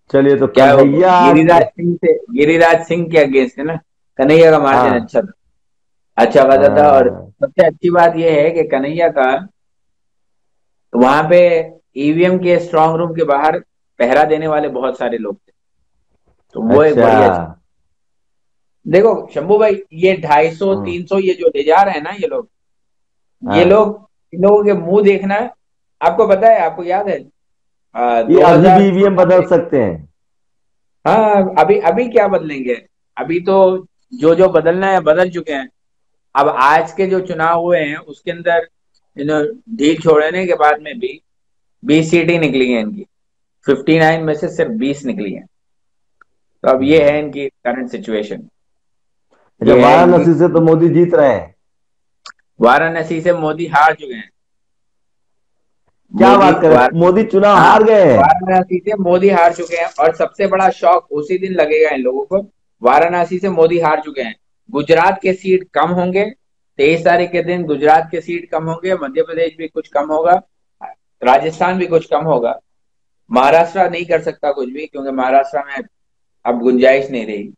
चलिए तो क्या वो कन्हैया। गिरिराज सिंह के अगेंस्ट है ना। कन्हैया का मार्जिन हाँ अच्छा खासा था। और हाँ। सबसे अच्छी बात यह है कि कन्हैया का वहां पे ईवीएम के स्ट्रांग रूम के बाहर पहरा देने वाले बहुत सारे लोग थे। तो वो एक अच्छा। बढ़िया चीज। देखो शंभू भाई, ये 250 हम्म। 300 ये जो ले जा रहे हैं ना ये लोग, ये हाँ, लोग इन लोगों के मुंह देखना है। आपको पता है, आपको याद है ये अभी भी 2014 ईवीएम बदल में। सकते हैं। हाँ, अभी अभी क्या बदलेंगे। अभी तो जो जो बदलना है बदल चुके हैं। अब आज के जो चुनाव हुए हैं उसके अंदर इन ढील छोड़ने के बाद में भी 20 सीटें निकली हैं इनकी। 59 में से सिर्फ 20 निकली हैं। तो अब ये हम्म। है इनकी करंट सिचुएशन। अच्छा, ये है इनकी। वाराणसी से तो मोदी जीत रहे हैं। वाराणसी से मोदी हार चुके हैं। क्या मोदी बात करें, वाराणसी। मोदी चुनाव हाँ, हार गए हैं। वाराणसी से मोदी हार चुके हैं और सबसे बड़ा शौक उसी दिन लगेगा इन लोगों को। वाराणसी से मोदी हार चुके हैं। गुजरात के सीट कम होंगे। 23 तारीख के दिन गुजरात के सीट कम होंगे, मध्य प्रदेश भी कुछ कम होगा, राजस्थान भी कुछ कम होगा। महाराष्ट्र नहीं कर सकता कुछ भी, क्योंकि महाराष्ट्र में अब गुंजाइश नहीं रही।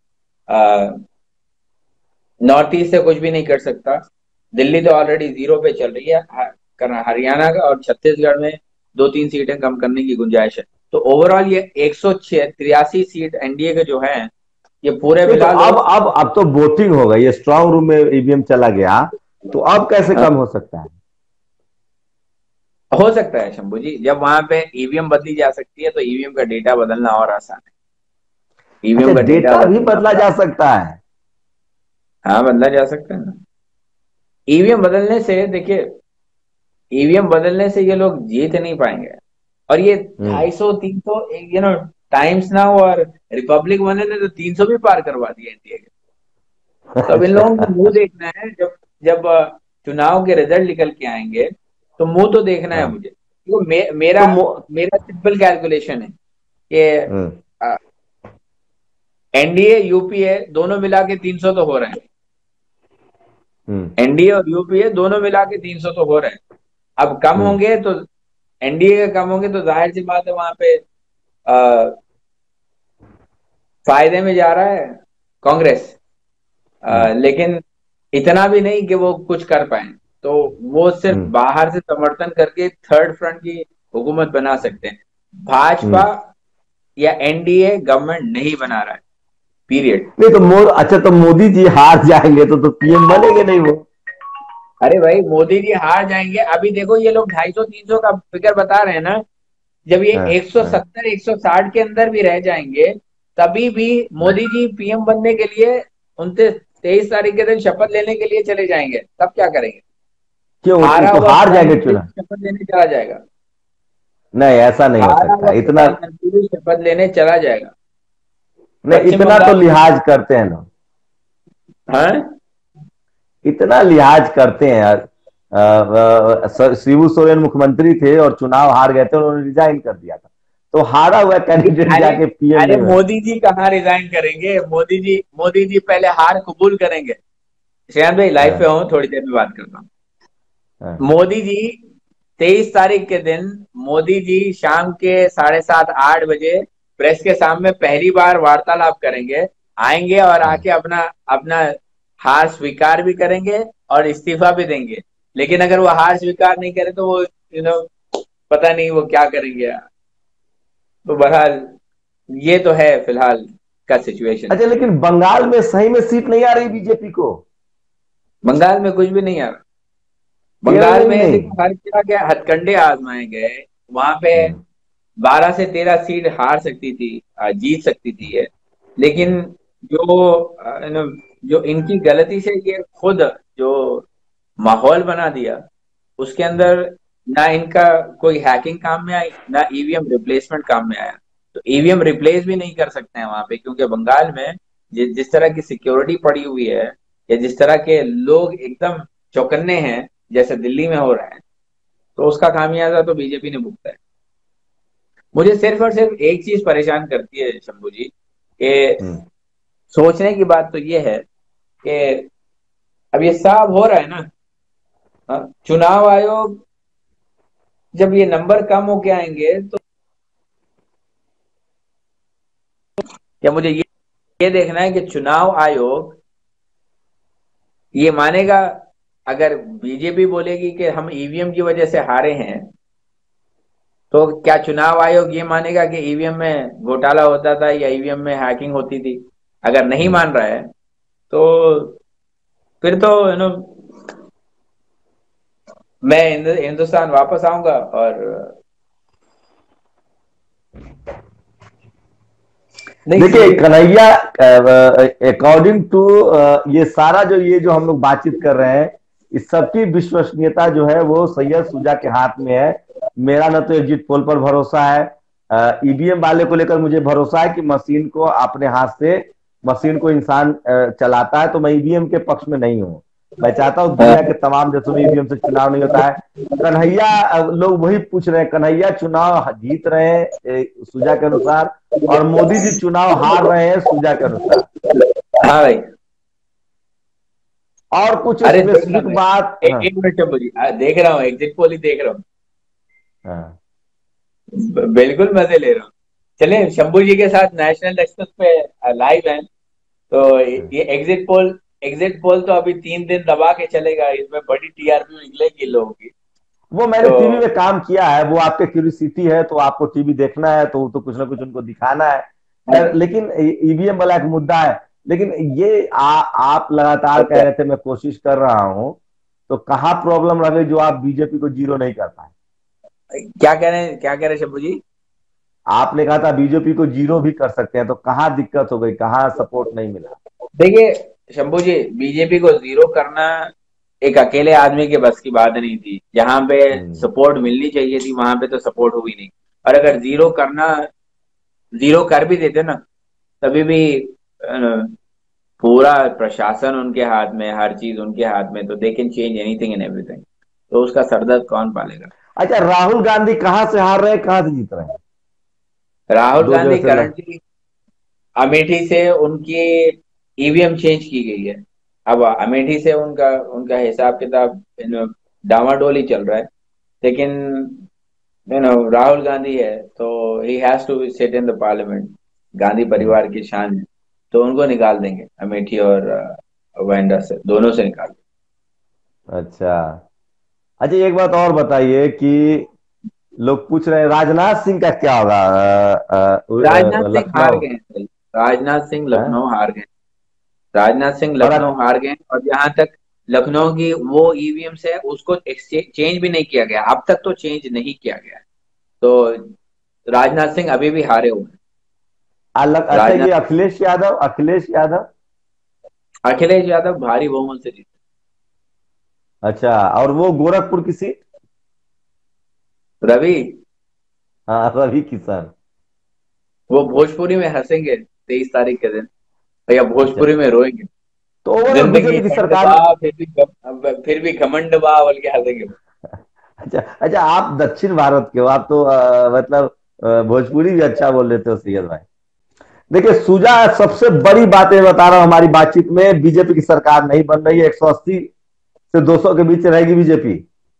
नॉर्थ ईस्ट से कुछ भी नहीं कर सकता। दिल्ली तो ऑलरेडी जीरो पे चल रही है। हरियाणा का और छत्तीसगढ़ में 2-3 सीटें कम करने की गुंजाइश है। तो ओवरऑल ये 183 सीट एनडीए के जो है, ये पूरे नहीं तो मिला लो। अब तो वोटिंग हो गई, ये स्ट्रांग रूम में ईवीएम चला गया, तो अब कैसे हाँ, कम हो सकता है। हो सकता है शंभू जी, जब वहां पे ईवीएम बदली जा सकती है तो ईवीएम का डेटा बदलना और आसान है। अच्छा, ईवीएम का डेटा डेटा भी बदलना बदला बड़ा। जा सकता है। हाँ, बदला जा सकता है ना। ईवीएम बदलने से देखिए, ईवीएम बदलने से ये लोग जीत नहीं पाएंगे। और ये हम्म। 250 300, टाइम्स नाउ और रिपब्लिक वन ने तो 300 भी पार करवा दिया इंडिया के। तो अब इन लोगों को मुंह अच्छा। देखना है, जब जब चुनाव के रिजल्ट निकल के आएंगे तो मुंह तो देखना है हाँ, मुझे। तो मेरा तो मेरा सिंपल कैलकुलेशन है कि हम्म। एनडीए यूपीए दोनों मिला के 300 तो हो रहे हैं। हम्म। एनडीए और यूपीए दोनों मिला के 300 तो हो रहे हैं। अब कम हम्म। होंगे तो एनडीए के कम होंगे तो जाहिर सी बात है वहां पे फायदे में जा रहा है कांग्रेस। हम्म। लेकिन इतना भी नहीं कि वो कुछ कर पाए। तो वो सिर्फ हम्म। बाहर से समर्थन करके थर्ड फ्रंट की हुकूमत बना सकते हैं। भाजपा हम्म। या एनडीए गवर्नमेंट नहीं बना रहा है, पीरियड। नहीं तो अच्छा, तो मोदी जी हार जाएंगे तो पीएम बनेंगे नहीं वो। अरे भाई, मोदी जी हार जाएंगे। अभी देखो ये लोग 250 300 का फिगर बता रहे हैं ना। जब ये हाँ हाँ। 170 160 के अंदर भी रह जाएंगे, तभी भी मोदी जी पीएम बनने के लिए 23 तारीख के दिन शपथ लेने के लिए चले जाएंगे, तब क्या करेंगे। क्यों, हारा तो हुआ हार प्राइम जाएंगे मिनिस्टर चुनाव। शपथ लेने चला जाएगा। नहीं, ऐसा नहीं हो हारा सकता हुआ इतना। प्रधानमंत्री शपथ लेने चला जाएगा। नहीं, पश्चिम इतना तो बंगाल में लिहाज करते हैं लोग। हाँ। इतना लिहाज करते हैं यार। शिबू सोरेन मुख्यमंत्री थे और चुनाव हार गए थे, उन्होंने रिजाइन कर दिया था। तो हारा हुआ कैंडिडेट अरे जाके पीएम अरे, नहीं बना। मोदी जी कहाँ रिजाइन करेंगे। मोदी जी पहले हार कबूल करेंगे। श्रेयांश भाई, लाइव पे हाँ हूँ, थोड़ी देर में बात करता हूँ। हाँ। मोदी जी 23 तारीख के दिन, मोदी जी शाम के 7:30 8 बजे प्रेस के सामने पहली बार वार्तालाप करेंगे। आएंगे और हाँ। आके अपना अपना हार स्वीकार भी करेंगे और इस्तीफा भी देंगे। लेकिन अगर वो हार स्वीकार नहीं करे तो वो पता नहीं वो क्या करेंगे। तो बहरहाल ये तो है फिलहाल का सिचुएशन। अच्छा, लेकिन बंगाल में सही में सीट नहीं आ रही बीजेपी को। बंगाल में कुछ भी नहीं आ रहा। केरल बंगाल में भी में नहीं। देखो हर जगह के हथकंडे आजमाए गए। वहां पे हम्म। 12 से 13 सीट हार सकती थी, जीत सकती थी ये। लेकिन जो जो इनकी गलती से ये खुद जो माहौल बना दिया, उसके हम्म। अंदर ना इनका कोई हैकिंग काम में आई, ना ईवीएम रिप्लेसमेंट काम में आया। तो ईवीएम रिप्लेस भी नहीं कर सकते हैं वहां पे, क्योंकि बंगाल में जिस तरह की सिक्योरिटी पड़ी हुई है, या जिस तरह के लोग एकदम चौकन्ने हैं, जैसे दिल्ली में हो रहा है, तो उसका खामियाजा तो बीजेपी ने भुगता है। मुझे सिर्फ और सिर्फ एक चीज परेशान करती है शंभू जी, कि हम्म। सोचने की बात तो ये है कि अब ये सब हो रहा है ना। चुनाव आयोग जब ये नंबर कम होके आएंगे तो क्या मुझे ये देखना है कि चुनाव आयोग ये मानेगा, अगर बीजेपी बोलेगी कि हम ईवीएम की वजह से हारे हैं, तो क्या चुनाव आयोग ये मानेगा कि ईवीएम में घोटाला होता था या ईवीएम में हैकिंग होती थी? अगर नहीं हम्म। मान रहा है तो फिर तो मैं हिंदुस्तान वापस आऊंगा। और नहीं देखिए सही। कन्हैया, अकॉर्डिंग टू ये जो हम लोग बातचीत कर रहे हैं, इस सबकी विश्वसनीयता जो है वो सैयद शुजा के हाथ में है। मेरा न तो एग्जिट पोल पर भरोसा है, ईवीएम वाले को लेकर मुझे भरोसा है कि मशीन को अपने हाथ से, मशीन को इंसान चलाता है, तो मैं ईवीएम के पक्ष में नहीं हूँ। मैं चाहता हूँ दुनिया के तमाम देशों में ईवीएम से चुनाव नहीं होता है। कन्हैया, लोग वही पूछ रहे हैं, कन्हैया चुनाव जीत रहे हैं शुजा के अनुसार, और मोदी जी चुनाव हार रहे हैं शुजा के अनुसार। हाँ भाई। और कुछ अरे देख रहा स्पेसिफिक हूँ, बात? हाँ। एक मिनट शंभू जी, देख रहा हूँ, एग्जिट पोल ही देख रहा हूँ। हाँ। बिल्कुल मजे ले रहा हूँ। चलिए शंभू जी के साथ नेशनल एक्सप्रेस पे लाइव है, तो हाँ। ये एग्जिट पोल तो अभी 3 दिन दबा के चलेगा, इसमें बड़ी टीआरपी निकलेगी लोगों की। वो मैंने तो टीवी में काम किया है, वो आपके क्यूरियोसिटी है तो आपको टीवी देखना है, तो कुछ ना कुछ उनको दिखाना है। खैर, लेकिन ईवीएम वाला एक मुद्दा है। लेकिन ये आप लगातार कह अच्छा, रहे थे मैं कोशिश कर रहा हूं, तो कहाँ प्रॉब्लम रह गई जो आप बीजेपी को जीरो नहीं कर पाए? क्या कह रहे हैं शंभू जी? आपने कहा था बीजेपी को जीरो भी कर सकते हैं, तो कहाँ दिक्कत हो गई, कहाँ सपोर्ट नहीं मिला? देखिए शंभू जी, बीजेपी को जीरो करना एक अकेले आदमी के बस की बात नहीं थी। जहां पे हम्म। सपोर्ट मिलनी चाहिए थी वहां पे तो सपोर्ट हुई नहीं। और अगर जीरो कर भी देते ना, तभी भी पूरा प्रशासन उनके हाथ में, हर चीज उनके हाथ में, तो they can change anything and everything. तो उसका सरदर्द कौन पालेगा? अच्छा, राहुल गांधी कहाँ से हार रहे हैं, कहाँ से जीत रहे हैं? राहुल दो जगह गांधी से करंटली अमेठी से उनकी ईवीएम चेंज की गई है। अब अमेठी से उनका उनका हिसाब किताब डामाडोल ही चल रहा है। लेकिन राहुल गांधी है तो ही has to sit in the parliament. Gandhi हम्म। परिवार की शान है, तो उनको निकाल देंगे अमेठी और वायंडा से, दोनों से निकाल अच्छा। अच्छा, एक बात और बताइए कि लोग पूछ रहे हैं राजनाथ सिंह का क्या होगा, देंगे। राजनाथ सिंह हार लखनऊ। गए हैं भाई। राजनाथ सिंह हाँ? लखनऊ हार गए। राजनाथ सिंह और लखनऊ हार गए, और जहां तक लखनऊ की वो ईवीएम है उसको चेंज भी नहीं किया गया, अब तक तो चेंज नहीं किया गया है। तो राजनाथ सिंह अभी भी हारे हुए हैं। अच्छा, राजनाथ ये अखिलेश यादव। अखिलेश यादव भारी बहुमत से जीते। अच्छा, और वो गोरखपुर की सीट? रवि, हाँ, रवि किशन। वो भोजपुरी में हंसेंगे 23 तारीख के दिन, या अच्छा, भोजपुरी में रोएंगे। तो ओवरऑल जिंदगी बीजेपी की झंड सरकार बा, में। फिर भी घमंड बा बोल के हंसेंगे। अच्छा अच्छा, आप दक्षिण भारत के हो, आप तो मतलब भोजपुरी भी अच्छा बोल लेते हो सैयद भाई। देखिए सुजा, सबसे बड़ी बात ये बता रहा हूं, हमारी बातचीत में बीजेपी की सरकार नहीं बन रही है, 180 से 200 के बीच रहेगी बीजेपी।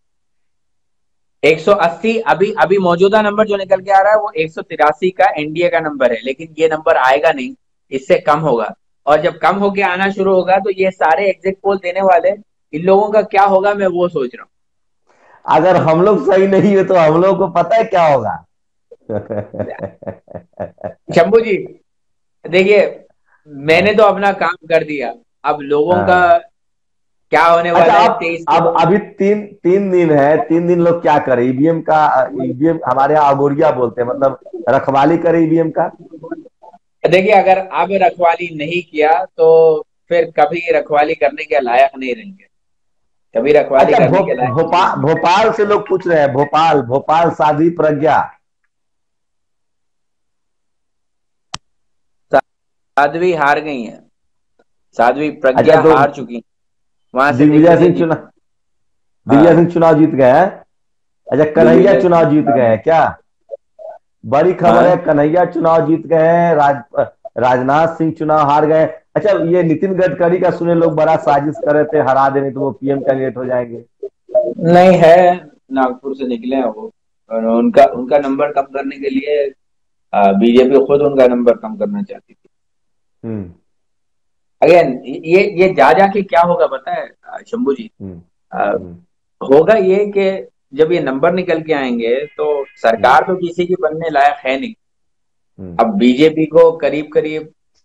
180 अभी अभी मौजूदा नंबर जो निकल के आ रहा है वो 183 का एनडीए का नंबर है, लेकिन ये नंबर आएगा नहीं, इससे कम होगा। और जब कम होके आना शुरू होगा तो ये सारे एग्जिट पोल देने वाले, इन लोगों का क्या होगा मैं वो सोच रहा अगर हम लोग सही नहीं है तो हम लोग को पता है क्या होगा। हूँ। शंभू जी देखिए, मैंने तो अपना काम कर दिया, अब लोगों का हाँ। क्या होने अच्छा, वाला है आप 23 अब को? अभी तीन तीन दिन है, 3 दिन लोग क्या करें ईवीएम का? ईवीएम हमारे यहाँ अगोरिया बोलते हैं, मतलब रखवाली करे ईवीएम का। देखिए, अगर अब रखवाली नहीं किया तो फिर कभी रखवाली करने के लायक नहीं रहेंगे, कभी रखवाली अच्छा, करने के लायक नहीं रहेंगे। भोपाल से लोग पूछ रहे हैं, भोपाल भोपाल साध्वी प्रज्ञा। साध्वी हार गई हैं, साध्वी अच्छा, प्रज्ञा तो हार चुकी हैं, वहां से दिग्विजय दिग्विजय सिंह जीत। चुनाव दिग्विजय सिंह हाँ, चुनाव जीत गए हैं। अच्छा, कन्हैया दिग्विजय चुनाव जीत गए सिंह। हैं क्या? बड़ी खबर है, हाँ, कन्हैया चुनाव जीत गए हैं, राजनाथ सिंह चुनाव हार गए। अच्छा, ये नितिन गडकरी का सुने लोग बड़ा साजिश कर रहे थे, हरा देने तो वो पीएम कैंडिडेट हो जाएंगे। नहीं है, नागपुर से निकले हैं वो, और उनका उनका नंबर कम करने के लिए बीजेपी खुद उनका नंबर कम करना चाहती थी। हम्म। अगेन ये जा जाके क्या होगा पता है शंभू जी? हम्म। अ, हम्म। होगा ये कि जब ये नंबर निकल के आएंगे तो हम्म। सरकार तो किसी की बनने लायक है नहीं। हम्म। अब बीजेपी को करीब करीब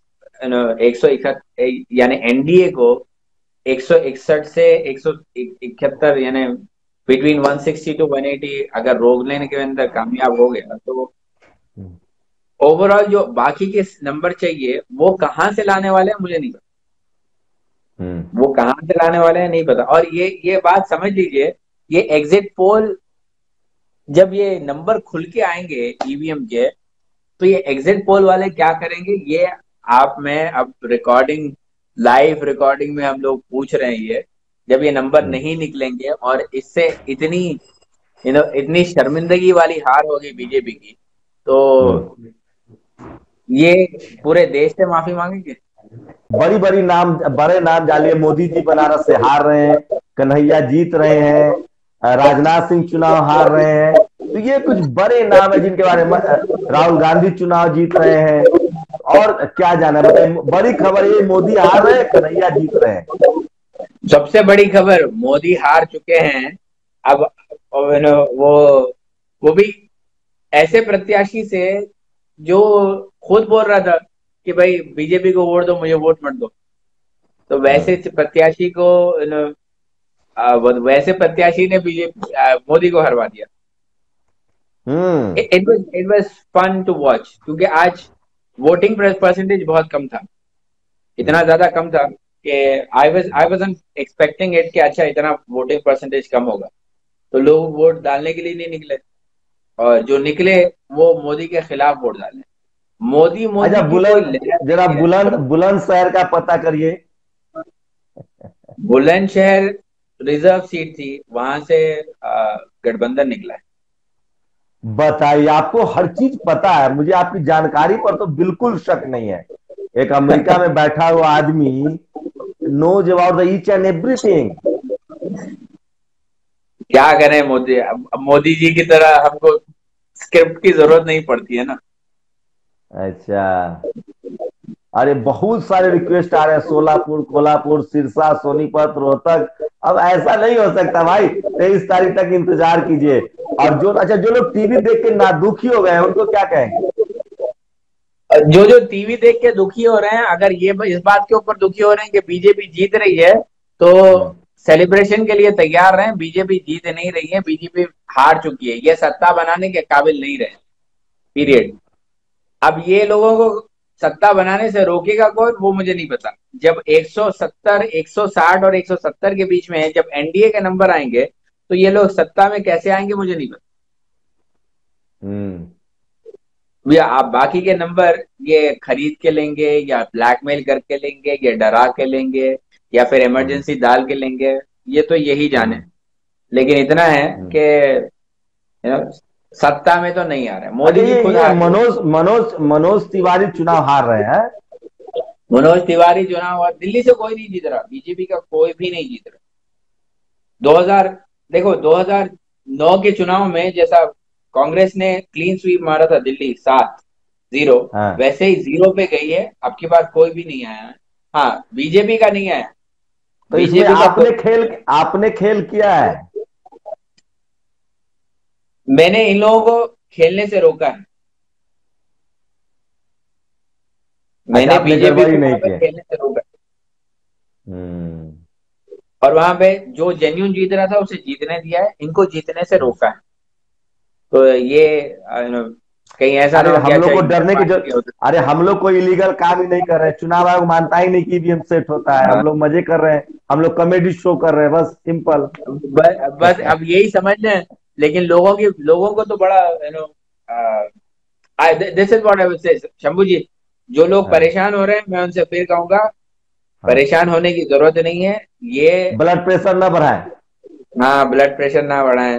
161, यानी एनडीए को 161 से 171, यानी बिटवीन 160 टू 180 अगर रोक लेने के अंदर कामयाब हो गया तो हम्म। ओवरऑल जो बाकी के नंबर चाहिए वो कहाँ से लाने वाले हैं मुझे नहीं पता। हम्म। वो कहाँ से लाने वाले हैं नहीं पता। और ये बात समझ लीजिए, ये एग्जिट पोल जब ये नंबर खुल के आएंगे ईवीएम के, तो ये एग्जिट पोल वाले क्या करेंगे ये आप मैं अब रिकॉर्डिंग, लाइव रिकॉर्डिंग में हम लोग पूछ रहे हैं ये, जब ये नंबर हम्म। नहीं निकलेंगे और इससे इतनी इतनी शर्मिंदगी वाली हार होगी बीजेपी की, तो हम्म। ये पूरे देश से माफी मांगेंगे। बड़ी बड़ी नाम, बड़े नाम डालिए। मोदी जी बनारस से हार रहे हैं, कन्हैया जीत रहे हैं, राजनाथ सिंह चुनाव हार रहे हैं। तो ये कुछ बड़े नाम है जिनके बारे में राहुल गांधी चुनाव जीत रहे हैं। और क्या जाना है बताइए, बड़ी खबर ये, मोदी हार रहे हैं, कन्हैया जीत रहे हैं। सबसे बड़ी खबर, मोदी हार चुके हैं। अब वो भी ऐसे प्रत्याशी से जो खुद बोल रहा था कि भाई बीजेपी को वोट दो, मुझे वोट मत दो। तो हम्म। वैसे प्रत्याशी को वैसे प्रत्याशी ने बीजेपी मोदी को हरवा दिया। हम्म। It was fun to watch, क्योंकि आज वोटिंग परसेंटेज बहुत कम था। इतना हम्म। ज्यादा कम था कि आई वाजंट एक्सपेक्टिंग इट कि अच्छा इतना वोटिंग परसेंटेज कम होगा। तो लोग वोट डालने के लिए नहीं निकले, और जो निकले वो मोदी के खिलाफ वोट डाले। मोदी अच्छा, मोदी की कोई लहर जरा नहीं है। बुलंदशहर का पता करिए। बुलंदशहर रिजर्व सीट थी, वहां से गठबंधन निकला है। बताइए, आपको हर चीज पता है, मुझे आपकी जानकारी पर तो बिल्कुल शक नहीं है। एक अमेरिका में बैठा हुआ आदमी knows about the each and everything। क्या करें मोदी, अब मोदी जी की तरह हमको स्क्रिप्ट की जरूरत नहीं पड़ती है ना। अच्छा। अरे बहुत सारे रिक्वेस्ट आ रहे हैं, सोलापुर, कोल्हापुर, सिरसा, सोनीपत, रोहतक। अब ऐसा नहीं हो सकता भाई, 23 तारीख तक इंतजार कीजिए। और जो लोग टीवी देख के ना दुखी हो गए हैं, उनको क्या कहेंगे? जो टीवी देख के दुखी हो रहे हैं, अगर ये इस बात के ऊपर दुखी हो रहे हैं कि बीजेपी जीत रही है, तो हम्म। सेलिब्रेशन के लिए तैयार रहें। बीजेपी जीत नहीं रही है, बीजेपी हार चुकी है, ये सत्ता बनाने के काबिल नहीं रहे, हम्म। पीरियड। अब ये लोगों को सत्ता बनाने से रोकेगा कौन, वो मुझे नहीं पता। जब 170, 160 और 170 के बीच में है, जब एनडीए के नंबर आएंगे, तो ये लोग सत्ता में कैसे आएंगे मुझे नहीं पता। हम्म। या आप बाकी के नंबर ये खरीद के लेंगे, या ब्लैकमेल करके लेंगे, या डरा के लेंगे, या फिर हम्म। इमरजेंसी डाल के लेंगे, ये तो यही जाने। हम्म। लेकिन इतना है हम्म। कि सत्ता में तो नहीं आ रहे। अच्छा, मोदी जी खुद ये हार गए। मनोज तिवारी चुनाव हार रहे हैं। मनोज तिवारी चुनाव, और दिल्ली से कोई नहीं जीत रहा, बीजेपी का कोई भी नहीं जीत रहा। 2000, देखो 2009 के चुनाव में जैसा कांग्रेस ने क्लीन स्वीप मारा था दिल्ली 7-0, हाँ, वैसे ही 0 पे गई है। अब की बार कोई भी नहीं आया है। हाँ, बीजेपी का नहीं आया। तो इसमें बीजेपी का कोई, आपने खेल किया है। मैंने इन लोगों को खेलने से रोका है। अच्छा, मैंने आपने बीजेपी गड़बड़ी को नहीं वहां पे की। खेलने से रोका है। हम्म। और वहां पे जो जेन्यून जीत रहा था उसे जीतने दिया है, इनको जीतने से हम्म। रोका है। तो ये कहीं ऐसा ना अरे हो कि हम अच्छा लोग को इंटर डरने की पार्टी के होते। अरे हम लोग कोई इलीगल काम ही नहीं कर रहे हैं। चुनाव आयोग मानता ही नहीं कि ईवीएम सेट होता है। हम लोग मजे कर रहे हैं, हम लोग कॉमेडी शो कर रहे हैं, बस सिंपल। बस अब यही समझ लें। लेकिन लोगों को तो बड़ा this is what I will say Shambhu जी, जो लोग हाँ। परेशान हो रहे हैं मैं उनसे फिर कहूंगा, हाँ। परेशान होने की जरूरत नहीं है। ये, ब्लड प्रेशर ना बढ़ाएं। हाँ, ब्लड प्रेशर ना बढ़ाएं।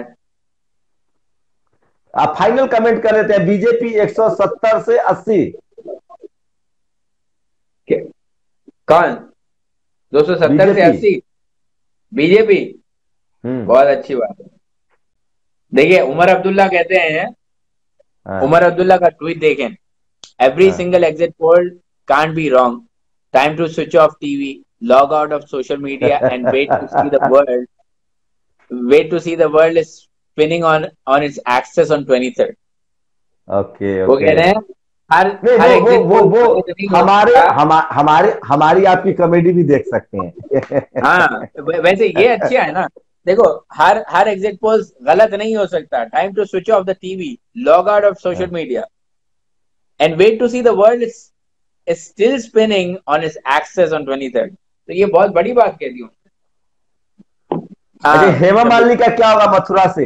आप फाइनल कमेंट कर रहे थे, बीजेपी 170 से 80। कौन? 270 से बीजेपी। 80? बीजेपी। हम्म। बहुत अच्छी बात है। देखिए, उमर अब्दुल्ला कहते हैं हाँ, उमर अब्दुल्ला का ट्वीट देखें, every हाँ। single exit poll can't be wrong. Time to switch off TV, log out of social media, and wait to see the world is spinning on its axis on 23rd. Okay, वो okay. कह रहे हैं हर नहीं, हर exit poll गलत नहीं हो हमारे सकता। हमारे हमारी आपकी कॉमेडी भी देख सकते हैं। हाँ, वैसे ये अच्छा है ना। देखो, हर एग्जिट पोल गलत नहीं हो सकता। Time to switch off the TV, log out of social हाँ। Media, and wait to see the world is still spinning on its axis on 23rd। तो ये बहुत बड़ी बात कह दी हूँ। अच्छा, हाँ हेमा शंभू मालिनी जी, का क्या होगा मथुरा से?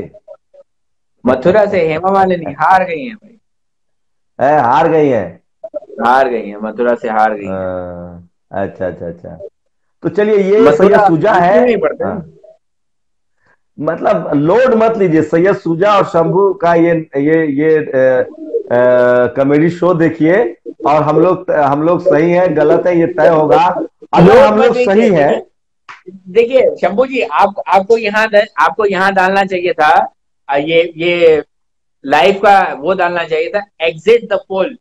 मथुरा से हेमा मालिनी हार गई है भाई। हार गई है। हार गई है, मथुरा से हार गई है। अच्छा, अच्छा, अच्छा। तो चलिए, ये सैयद मथुरा सुजा है। यूपी में ही पड़ता है। हाँ, मतलब लोड मत लीजिए, सैयद सुजा और शंभू का ये कॉमेडी शो देखिए। और हम लोग सही है गलत है ये तय होगा। अगर लोड हम मत लोग दीजिए। सही है। देखिए, देखिए शंभू जी, आपको यहाँ डालना चाहिए था। ये लाइव का वो डालना चाहिए था, exit the poll.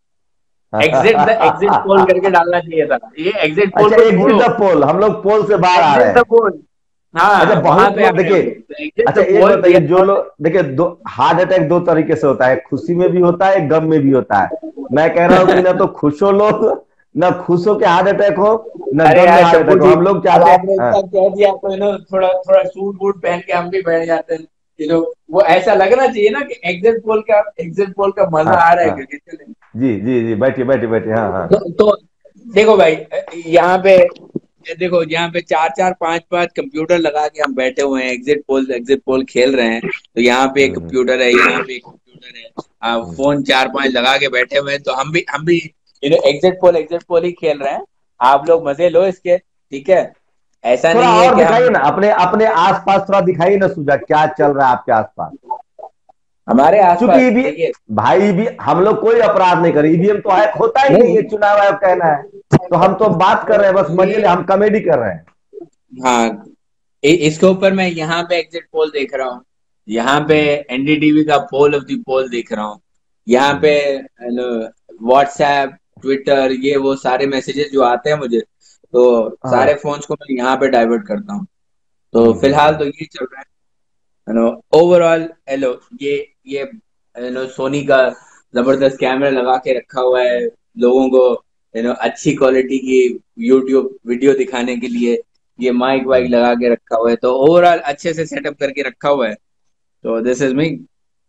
Exit poll करके डालना चाहिए था। ये एग्जिट पोल अच्छा, को एग्जिट छोड़ो, द पोल, हम लोग पोल से बाहर आ रहे एग्जिट द हैं। पोल। अच्छा, हाँ, वहां बहुत पे आ लोग रहे हैं देखिए। हम लोग। तो एग्जिट अच्छा, द एक पोल, वी बताइए, आर जो नॉट। लोग देखिए, दो हार्ट अटैक दो तरीके से होता है, खुशी में भी होता है, गम में भी होता है। मैं कह रहा हूं कि ना तो खुश हो लोग, ना खुश हो के हार्ट अटैक हो, ना अरे गम में यार हार्ट शंभू अटैक हो, जी, हम लोग अब चाहते हैं। आपने हाँ, इतना कह दिया तो थोड़ा थोड़ा सूट बूट पहन के हम भी बैठ जाते हैं। वो ऐसा लगना चाहिए ना कि एग्जिट पोल का हाँ, मजा आ रहा है हाँ। क्योंकि चले। जी, जी, जी, बैठिए, बैठिए, बैठिए। हाँ, हाँ। तो देखो भाई, यहाँ पे देखो, यहाँ पे चार चार पांच पांच कंप्यूटर लगा के हम बैठे हुए हैं, एग्जिट पोल खेल रहे हैं। तो यहाँ पे एक हम्म, कंप्यूटर है, यहाँ पे एक कंप्यूटर है, हम्म। फोन चार पांच लगा के बैठे हुए हैं। तो हम भी एग्जिट पोल ही खेल रहे हैं। आप लोग मजे लो इसके, ठीक है। ऐसा थोड़ा नहीं है और कि हम दिखाइए ना, अपने अपने आसपास थोड़ा दिखाइए ना सुजा, क्या चल रहा है आपके आसपास। हमारे चूंकि आसपास भी देखिए। भाई भी हम लोग कोई अपराध नहीं करे, ईवीएम तो हैक होता ही नहीं नहीं, है, चुनाव आयोग कहना है। तो हम तो बात कर रहे हैं, बस मजे ले, ये, हम कॉमेडी कर रहे हैं। हाँ, इसके ऊपर मैं यहाँ पे एग्जिट पोल देख रहा हूँ। यहाँ पे हम्म, एनडीटीवी का पोल ऑफ द पोल देख रहा हूँ। यहाँ पे हम्म, व्हाट्सएप, ट्विटर, ये वो सारे मैसेजेस जो आते हैं मुझे, तो सारे हाँ, फोन्स को मैं यहाँ पे डाइवर्ट करता हूँ। तो हम्म, फिलहाल तो ये चल रहा है नो। ओवरऑल हेलो, ये सोनी का जबरदस्त कैमरा लगा के रखा हुआ है लोगों को, अच्छी क्वालिटी की यूट्यूब वीडियो दिखाने के लिए। ये माइक वाइक हम्म, लगा के रखा हुआ है, तो ओवरऑल अच्छे से सेटअप करके रखा हुआ है। तो दिस इज मी।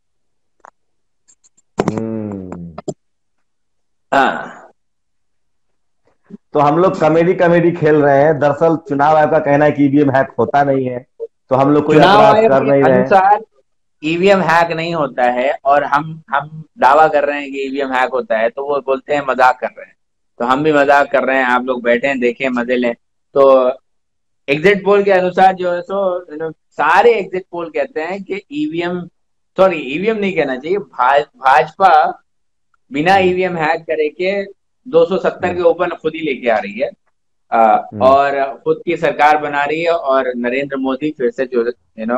हम्म। हाँ, तो हम लोग कॉमेडी कॉमेडी खेल रहे हैं, दरअसल चुनाव आयोग का कहना है कि ईवीएम हैक होता नहीं है। तो हम लोग कोई चुनाव अपराध आयोग कर के नहीं रहे हैं। अनुसार ईवीएम हैक नहीं होता है, और हम दावा कर रहे हैं कि ईवीएम हैक होता है, तो वो बोलते हैं मजाक कर रहे हैं। तो हम भी मजाक कर रहे हैं, आप लोग बैठे हैं, देखें, मजे लें। तो एग्जिट पोल के अनुसार जो है सो, सारे एग्जिट पोल कहते हैं कि ईवीएम, सॉरी, ईवीएम नहीं कहना चाहिए, भाजपा बिना हम्म, ईवीएम हैक करे के 270 हम्म, के ऊपर खुद ही लेके आ रही है। हम्म, और खुद की सरकार बना रही है, और नरेंद्र मोदी फिर से जो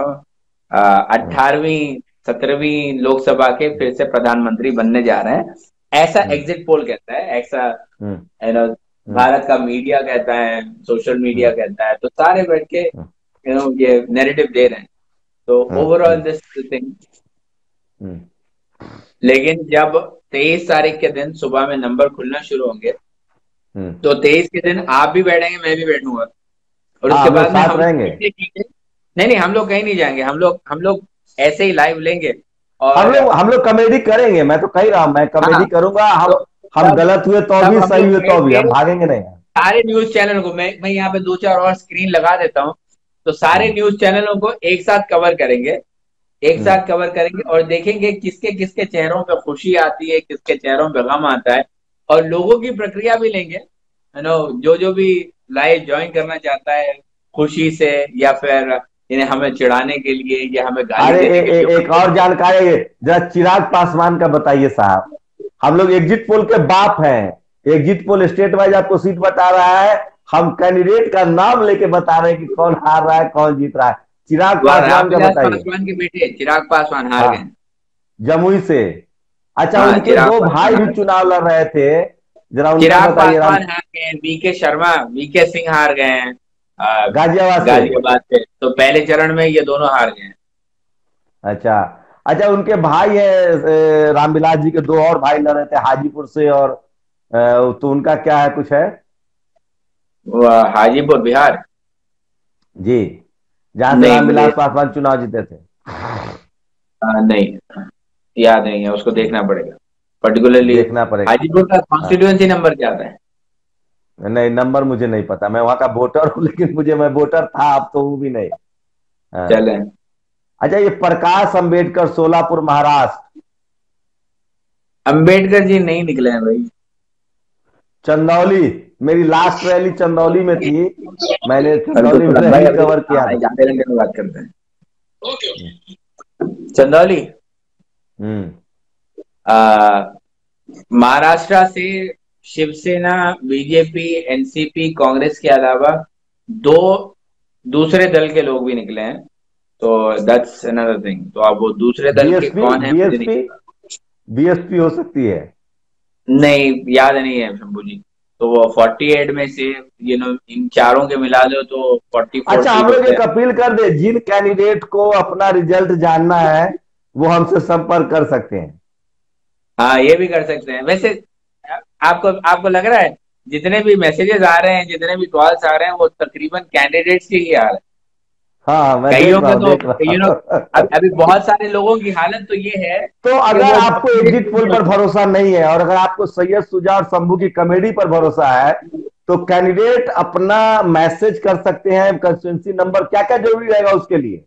18वीं 17वीं लोकसभा के फिर से प्रधानमंत्री बनने जा रहे हैं। ऐसा हम्म, एग्जिट पोल कहता है, ऐसा हम्म, यू नो हम्म, भारत का मीडिया कहता है, सोशल मीडिया हम्म, कहता है। तो सारे बैठ के हम्म, ये नैरेटिव दे रहे हैं। तो हम्म, ओवरऑल हम्म, दिस थिंग। हम्म, लेकिन जब 23 तारीख के दिन सुबह में नंबर खुलना शुरू होंगे, हम्म। तो 23 के दिन आप भी बैठेंगे, मैं भी बैठूंगा, और हाँ, उसके हम लोग बाद में साथ हम लोग रहेंगे। बैठे नहीं, नहीं, हम लोग कहीं नहीं जाएंगे। हम लोग ऐसे ही लाइव लेंगे। हम और लोग हम लोग कॉमेडी करेंगे, मैं तो कह ही रहा हूँ, मैं कॉमेडी हाँ, करूंगा। हम तो हम तब गलत हुए तो तब भी, हम सही लोग हुए बैठ तो भी, के हम भागेंगे नहीं। सारे न्यूज चैनल को, मैं यहाँ पे दो चार और स्क्रीन लगा देता हूँ। तो सारे हम्म, न्यूज चैनलों को एक साथ कवर करेंगे, एक हम्म। साथ कवर करेंगे, और देखेंगे किसके किसके चेहरों पे खुशी आती है, किसके चेहरों पे गम आता है। और लोगों की प्रक्रिया भी लेंगे, जो जो भी लाइव ज्वाइन करना चाहता है खुशी से, या फिर इन्हें हमें चिढ़ाने के लिए या हमें गाली अरे, देने के लिए एक और जानकारी है, जरा चिराग पासवान का बताइए साहब। हम लोग एग्जिट पोल के बाप हैं। एग्जिट पोल स्टेट वाइज आपको सीट बता रहा है। हम कैंडिडेट का नाम लेके बता रहे हैं कि कौन हार रहा है, कौन जीत रहा है। चिराग वह पासवान का रामविलास बताइए। पासवान के बेटे चिराग पासवान हार हाँ, गए। जमुई से। अच्छा, हाँ, उनके चिराग दो भाई पासवान भी हार गए। चुनाव लड़ रहे थे, जरा उनका चिराग बताइए राम। पासवान हार गए, वीके शर्मा, वीके सिंह हार गए हैं गाजियाबाद से। गाजियाबाद से। तो पहले चरण में ये दोनों हार गए हैं। अच्छा। अच्छा, उनके भाई है रामविलास जी के दो और भाई लड़ रहे थे हाजीपुर से, और तो उनका क्या है, कुछ है? वो हाजीपुर बिहार। जी, जहां से नहीं मुझे रामविलास पासवान चुनाव जीते थे। नहीं याद नहीं है, उसको देखना पड़ेगा पर्टिकुलरली। देखना पड़ेगा। हाजीपुर का हाँ, कॉन्स्टिट्यूएंसी नंबर क्या आता है? नहीं नंबर मुझे नहीं पता, मैं वहां का वोटर हूँ लेकिन मैं वोटर था, अब तो हूँ भी नहीं। हाँ। चले। अच्छा, ये प्रकाश अंबेडकर, सोलापुर महाराष्ट्र। अंबेडकर जी नहीं निकले हैं भाई। चंदौली, मेरी लास्ट रैली चंदौली में थी, मैंने अरे तो चंदौली में थोड़ा भाई, रैली अभी कवर किया था। आधे घंटे में बात करते हैं। चंदौली। हम्म। आ, महाराष्ट्र से शिवसेना, बीजेपी, एनसीपी, कांग्रेस के अलावा दो दूसरे दल के लोग भी निकले हैं। तो दैट्स अनदर थिंग। तो अब वो दूसरे दल के बीएसपी, कौन है मुझे नहीं बीएसपी, बीएसपी हो सकती है। नहीं याद नहीं है शंभू जी। तो वो 48 में से इन चारों के मिला दो तो 44 अच्छा, हम सीट लोग होते एक हैं। अपील कर दे, जिन कैंडिडेट को अपना रिजल्ट जानना है वो हमसे संपर्क कर सकते हैं। हाँ, ये भी कर सकते हैं वैसे। आपको आपको लग रहा है जितने भी मैसेजेस आ रहे हैं, जितने भी कॉल्स आ रहे हैं, वो तकरीबन कैंडिडेट्स के ही आ रहे हैं। हाँ, मैं देख कईयों रहा के हूँ, तो देख रहा अभी हूँ। बहुत सारे लोगों की हालत तो ये है तो कि अगर वो आपको एग्जिट पोल पर नॉमिनेशन। भरोसा नहीं है, और अगर आपको सैयद शुजा और शंभू की कॉमेडी पर भरोसा है, तो कैंडिडेट अपना मैसेज कर सकते हैं। कंस्टिट्यूंसी नंबर क्या क्या जरूरी रहेगा उसके लिए?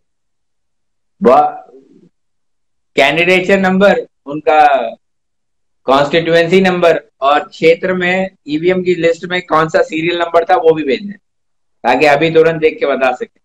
कैंडिडेचर नंबर, उनका कॉन्स्टिट्यूएंसी नंबर, और क्षेत्र में ईवीएम की लिस्ट में कौन सा सीरियल नंबर था वो भी भेज दें, ताकि अभी तुरंत देख के बता सके।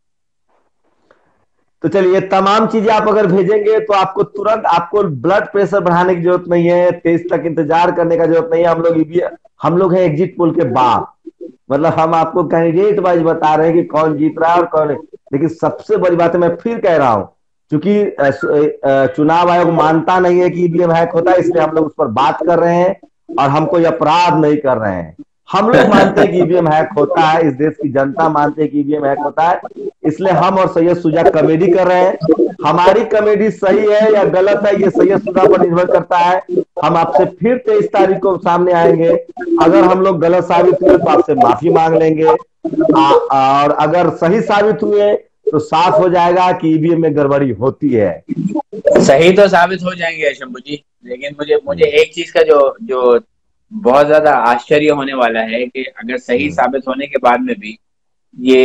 तो चलिए, तमाम चीजें आप अगर भेजेंगे तो आपको तुरंत, आपको ब्लड प्रेशर बढ़ाने की जरूरत नहीं है, 23 तक इंतजार करने का जरूरत नहीं है। हम लोग हैं एग्जिट पोल के बाप। मतलब हम आपको कैंडिडेट वाइज बता रहे हैं कि कौन जीत रहा है और कौन नहीं। लेकिन सबसे बड़ी बात है, मैं फिर कह रहा हूं, क्योंकि चुनाव आयोग मानता नहीं है कि ईवीएम हैक होता है, इसलिए हम लोग उस पर बात कर रहे हैं, और हम कोई अपराध नहीं कर रहे हैं। हम लोग मानते हैं कि ईवीएम हैक होता है, इस देश की जनता मानते हैं कि ईवीएम हैक होता है, इसलिए हम और सैयद सुजा कॉमेडी कर रहे हैं। हमारी कॉमेडी सही है या गलत है, ये सैयद सुजा पर निर्भर करता है। हम आपसे फिर 23 तारीख को सामने आएंगे। अगर हम लोग गलत साबित हुए तो आपसे माफी मांग लेंगे, और अगर सही साबित हुए तो साफ हो जाएगा कि ईवीएम में गड़बड़ी होती है। सही तो साबित हो जाएंगे शंभू जी, लेकिन मुझे मुझे एक चीज का जो जो बहुत ज्यादा आश्चर्य होने वाला है कि अगर सही हम्म। साबित होने के बाद में भी ये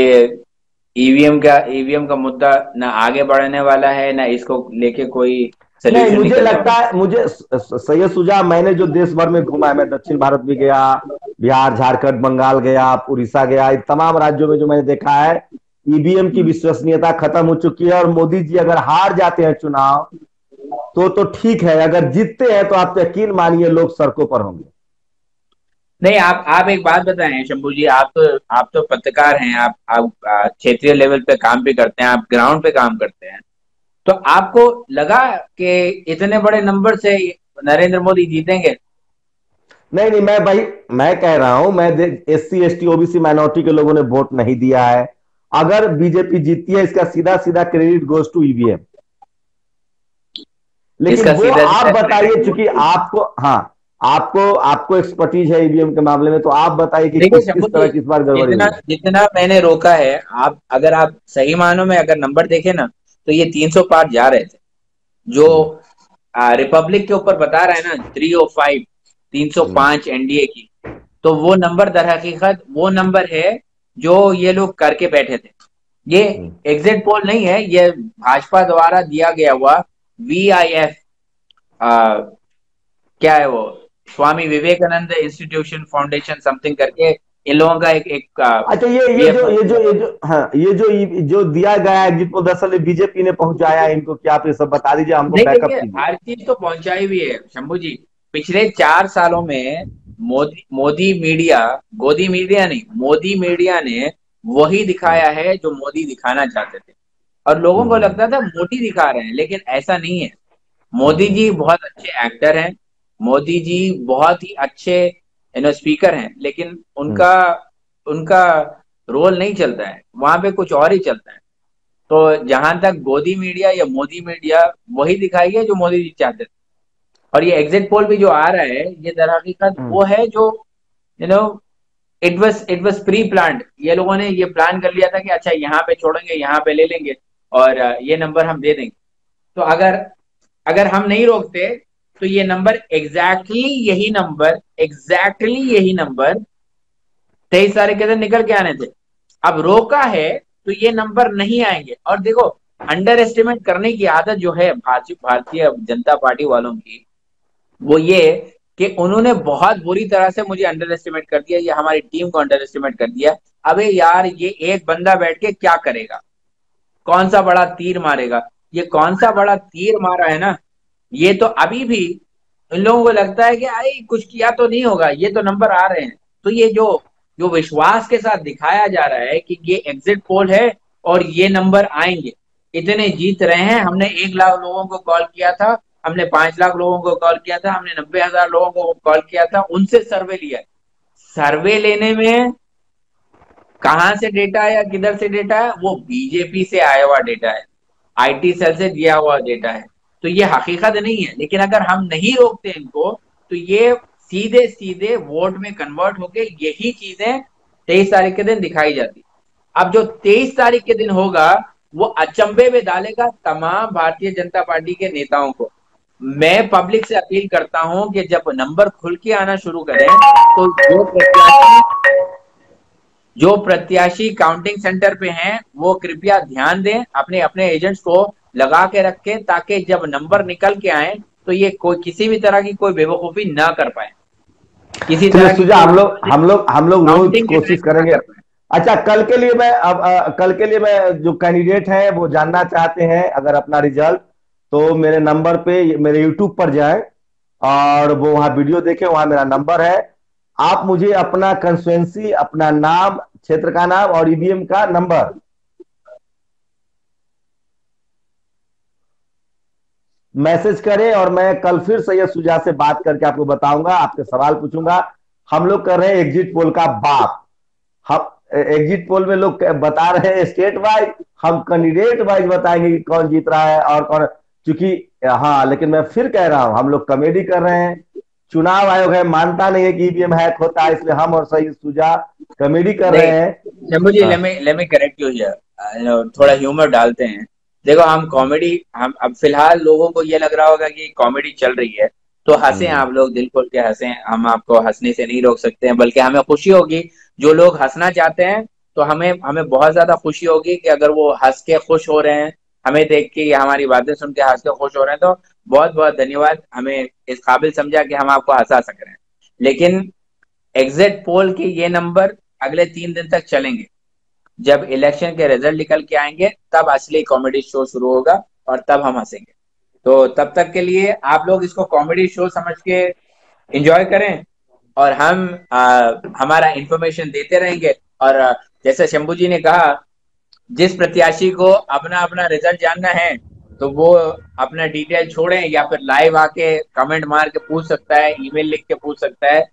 ईवीएम का मुद्दा ना आगे बढ़ने वाला है, ना इसको लेके कोई नहीं, सोल्यूशन मुझे निकलने लगता वाला है, मुझे सैयद सुजा, मैंने जो देश भर में घूमा है, मैं दक्षिण भारत भी गया, बिहार, झारखंड, बंगाल गया, उड़ीसा गया, इन तमाम राज्यों में जो मैंने देखा है, ईवीएम की है। विश्वसनीयता खत्म हो चुकी है। और मोदी जी अगर हार जाते हैं चुनाव तो ठीक है, अगर जीतते हैं तो आप यकीन मानिए लोग सड़कों पर होंगे। नहीं, आप एक बात बताएं शंभू जी। आप तो पत्रकार हैं, आप क्षेत्रीय लेवल पे काम भी करते हैं, आप ग्राउंड पे काम करते हैं। तो आपको लगा कि इतने बड़े नंबर से नरेंद्र मोदी जीतेंगे? नहीं नहीं, मैं भाई, मैं कह रहा हूं, मैं SC ST OBC माइनॉरिटी के लोगों ने वोट नहीं दिया है। अगर बीजेपी जीतती है, इसका सीधा सीधा क्रेडिट गोज टू ईवीएम। लेकिन इसका वो सीधा आप सीधा बताइए, क्रेडिट। चूंकि आपको, हाँ, आपको आपको एक्सपर्टीज है ईवीएम के मामले में, तो आप बताइए कि देखिए किस शंभू किस जी, तरह की इस बार गड़बड़ी जितना हुई है। जितना मैंने रोका है, आप अगर आप सही मानों में अगर नंबर देखे ना, तो ये 300 पार जा रहे थे। जो हम्म। रिपब्लिक के ऊपर बता रहा है ना, 305, हम्म। 305 एनडीए की, तो वो नंबर दर हकीकत वो नंबर है जो ये लोग करके बैठे थे। ये हम्म। एग्जिट पोल नहीं है, ये भाजपा द्वारा दिया गया हुआ VIF, क्या है वो, Swami Vivekananda institution foundation something करके, इन लोगों का एक अच्छा, हाँ, जो दिया गया है एग्जिट पोल, दरअसल बीजेपी ने पहुंचाया है इनको, क्या आप ये सब बता दीजिए, हमको नहीं बैकअप देखिए, कीजिए। हर चीज तो पहुंचाई हुई है शंभू जी। पिछले 4 सालों में मोदी मीडिया, गोदी मीडिया नहीं, मोदी मीडिया ने वही हम्म। दिखाया है जो मोदी दिखाना चाहते थे। और लोगों को हम्म। लगता था मोदी दिखा रहे हैं, लेकिन ऐसा नहीं है। मोदी जी हम्म। बहुत अच्छे एक्टर हैं, मोदी जी बहुत ही अच्छे स्पीकर हैं, लेकिन हम्म। उनका उनका रोल नहीं चलता है, वहां पे कुछ और ही चलता है। तो जहां तक गोदी मीडिया या मोदी मीडिया, वही दिखाई है जो मोदी जी चाहते थे। और ये एग्जिट पोल भी जो आ रहा है, ये दर हकीकत हम्म। वो है जो you know it was pre planned. ये लोगों ने ये प्लान कर लिया था कि अच्छा यहाँ पे छोड़ेंगे, यहाँ पे ले लेंगे, और ये नंबर हम दे देंगे। तो अगर अगर हम नहीं रोकते तो ये नंबर एग्जैक्टली यही नंबर 23 तारीख के दिन निकल के आने थे। अब रोका है तो ये नंबर नहीं आएंगे। और देखो, अंडर एस्टिमेट करने की आदत जो है भारतीय जनता पार्टी वालों की, वो ये कि उन्होंने बहुत बुरी तरह से मुझे अंडर एस्टिमेट कर दिया, ये हमारी टीम को अंडर एस्टिमेट कर दिया। अबे यार, ये एक बंदा बैठ के क्या करेगा, कौन सा बड़ा तीर मारेगा? ये कौन सा बड़ा तीर मारा है ना, ये तो अभी भी इन लोगों को लगता है कि अरे कुछ किया तो नहीं होगा, ये तो नंबर आ रहे हैं। तो ये जो जो विश्वास के साथ दिखाया जा रहा है कि ये एग्जिट पोल है और ये नंबर आएंगे, इतने जीत रहे हैं। हमने 1 लाख लोगों को कॉल किया था, हमने 5 लाख लोगों को कॉल किया था, हमने 90,000 लोगों को कॉल किया था, उनसे सर्वे लिया है। सर्वे लेने में कहां से डेटा है या किधर से डेटा है? वो बीजेपी से आया हुआ डेटा है, आईटी सेल से दिया हुआ डेटा है। तो ये हकीकत नहीं है। लेकिन अगर हम नहीं रोकते इनको, तो ये सीधे सीधे वोट में कन्वर्ट होके यही चीजें 23 तारीख के दिन दिखाई जाती। अब जो 23 तारीख के दिन होगा, वो अचंभे में डालेगा तमाम भारतीय जनता पार्टी के नेताओं को। मैं पब्लिक से अपील करता हूं कि जब नंबर खुल के आना शुरू करें, तो जो प्रत्याशी काउंटिंग सेंटर पे हैं, वो कृपया ध्यान दें, अपने अपने एजेंट्स को लगा के रखें, ताकि जब नंबर निकल के आए तो ये कोई किसी भी तरह की कोई बेवकूफी ना कर पाए, किसी चलिए तरह की सुजा, कोई हम लोग रोज काउंटिंग के कोशिश टाइम ना करेंगे। कर पाए। अच्छा, कल के लिए मैं अब कल के लिए मैं जो कैंडिडेट हैं वो जानना चाहते हैं अगर अपना रिजल्ट, तो मेरे नंबर पे, मेरे यूट्यूब पर जाएं और वो वहां वीडियो देखें, वहां मेरा नंबर है। आप मुझे अपना कंस्टिट्यूएंसी, अपना नाम, क्षेत्र का नाम और ईवीएम का नंबर मैसेज करें और मैं कल फिर सैयद शुजा से बात करके आपको बताऊंगा, आपके सवाल पूछूंगा। हम लोग कर रहे हैं एग्जिट पोल का बाप। हम एग्जिट पोल में लोग बता रहे हैं स्टेट वाइज, हम कैंडिडेट वाइज बताएंगे कि कौन जीत रहा है और कौन। चूंकि हाँ, लेकिन मैं फिर कह रहा हूं, हम लोग कॉमेडी कर रहे हैं। चुनाव आयोग है मानता नहीं है कि ईवीएम हैक होता है, इसलिए हम और सही सुजा कॉमेडी कर रहे नहीं, हैं। शंभू जी, हाँ। Let me correct you here, थोड़ा ह्यूमर डालते हैं। देखो, हम कॉमेडी, हम फिलहाल लोगों को ये लग रहा होगा कि कॉमेडी चल रही है, तो हंसे, हम्म। आप लोग दिल खोल के हंसे, हम आपको हंसने से नहीं रोक सकते हैं, बल्कि हमें खुशी होगी। जो लोग हंसना चाहते हैं, तो हमें हमें बहुत ज्यादा खुशी होगी कि अगर वो हंस के खुश हो रहे हैं, हमें देख के या हमारी बातें सुन के हंस के खुश हो रहे हैं, तो बहुत बहुत धन्यवाद, हमें इस काबिल समझा कि हम आपको हंसा सक रहे हैं। लेकिन एग्जिट पोल के ये नंबर अगले 3 दिन तक चलेंगे। जब इलेक्शन के रिजल्ट निकल के आएंगे, तब असली कॉमेडी शो शुरू होगा और तब हम हंसेंगे। तो तब तक के लिए आप लोग इसको कॉमेडी शो समझ के एंजॉय करें, और हम हमारा इंफॉर्मेशन देते रहेंगे। और जैसे शंभू जी ने कहा, जिस प्रत्याशी को अपना अपना रिजल्ट जानना है, तो वो अपना डिटेल छोड़ें, या फिर लाइव आके कमेंट मार के पूछ सकता है, ईमेल लिख के पूछ सकता है।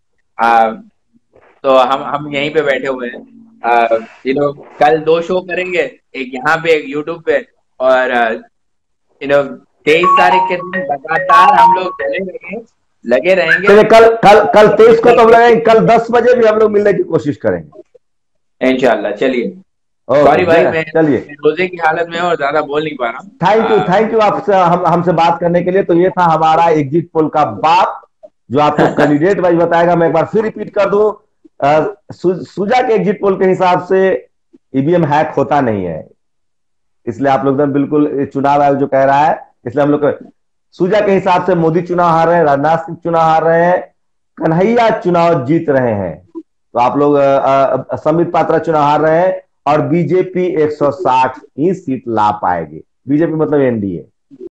तो हम यहीं पे बैठे हुए हैं। यू नो कल 2 शो करेंगे, एक यहाँ पे, एक यूट्यूब पे। और यू नो 23 तारीख के दिन लगातार हम लोग लगे रहेंगे। चलिए, कल कल कल 23 को तो हम लगाएंगे, कल 10 बजे भी हम लोग मिलने की कोशिश करेंगे। इंशाल्लाह। चलिए, सॉरी भाई, ओके, मैं चलिए। रोजे की हालत में और ज्यादा बोल नहीं पा थैंक यू, रहा थैंक यू आपसे, हमसे बात करने के लिए। तो ये था हमारा एग्जिट पोल का बाप, जो आपको हूँ। कैंडिडेट वाइज बताएगा। मैं एक बार फिर रिपीट कर दूं, सुजा के एग्जिट पोल के हिसाब से ईवीएम हैक होता नहीं है, इसलिए आप लोग एकदम बिल्कुल, चुनाव आयोग जो कह रहा है, इसलिए हम लोग सुजा के हिसाब से मोदी चुनाव हार रहे हैं, राजनाथ सिंह चुनाव हार रहे हैं, कन्हैया चुनाव जीत रहे हैं। तो आप लोग संबित पात्रा चुनाव हार रहे हैं, और बीजेपी 160 ही सीट ला पाएगी। बीजेपी मतलब एनडीए।